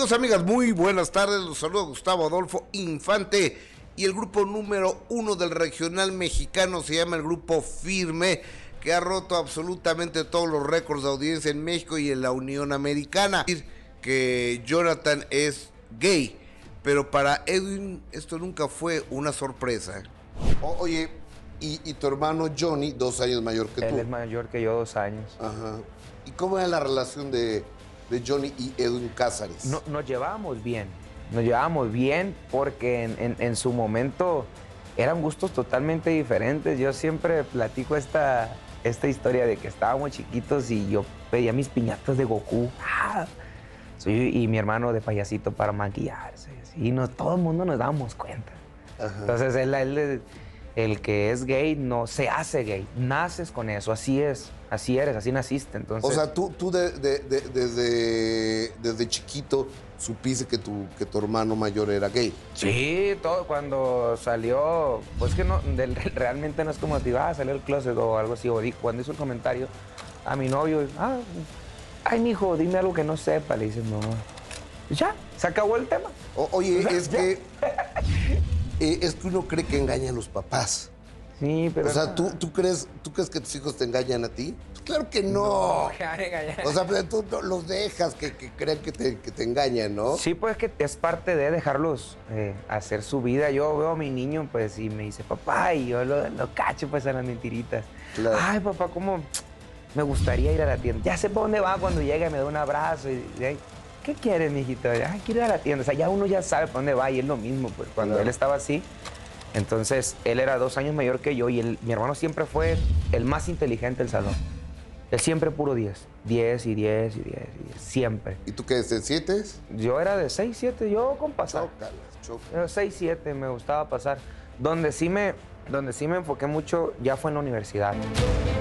Amigos, amigas, muy buenas tardes. Los saluda Gustavo Adolfo Infante. Y el grupo número 1 del regional mexicano se llama el Grupo Firme, que ha roto absolutamente todos los récords de audiencia en México y en la Unión Americana. Que Jonathan es gay, pero para Edwin esto nunca fue una sorpresa. Oye, y tu hermano Johnny, 2 años mayor que tú. Él es mayor que yo, 2 años. Ajá. ¿Y cómo era la relación de Johnny y Edwin Cázares? Nos llevábamos bien porque en su momento eran gustos totalmente diferentes. Yo siempre platico esta historia de que estábamos chiquitos y yo pedía mis piñatas de Goku. Y mi hermano de payasito para maquillarse. Y todo el mundo nos dábamos cuenta. Ajá. Entonces el que es gay no se hace gay, naces con eso, así es, así eres, así naciste. Entonces, o sea, tú desde chiquito supiste que tu hermano mayor era gay. Sí, todo cuando salió, pues que no, realmente no es como te salió el closet o algo así, cuando hizo el comentario a mi novio, ay, mijo, dime algo que no sepa, le dices, no, ya, se acabó el tema. Oye, es que uno cree que engaña a los papás. Sí, pero... O sea, ¿tú crees que tus hijos te engañan a ti? Claro que no. O sea, pero tú los dejas que crean que te engañan, ¿no? Sí, pues que es parte de dejarlos hacer su vida. Yo veo a mi niño, pues, y me dice, papá, y yo lo cacho, pues, a las mentiritas. Claro. Ay, papá, ¿cómo me gustaría ir a la tienda? Ya sé por dónde va cuando llega, me da un abrazo y ¿qué quieres, mijito? Ay, quiero ir a la tienda. O sea, ya uno ya sabe por dónde va y es lo mismo, pues, cuando él estaba así. Entonces, él era 2 años mayor que yo y mi hermano siempre fue el más inteligente del salón. Él siempre puro 10. 10 y 10 y 10 y 10, siempre. ¿Y tú qué, de 7? Yo era de 6, 7, yo con pasar. Chócalas. 6, 7 me gustaba pasar. Donde sí me enfoqué mucho ya fue en la universidad.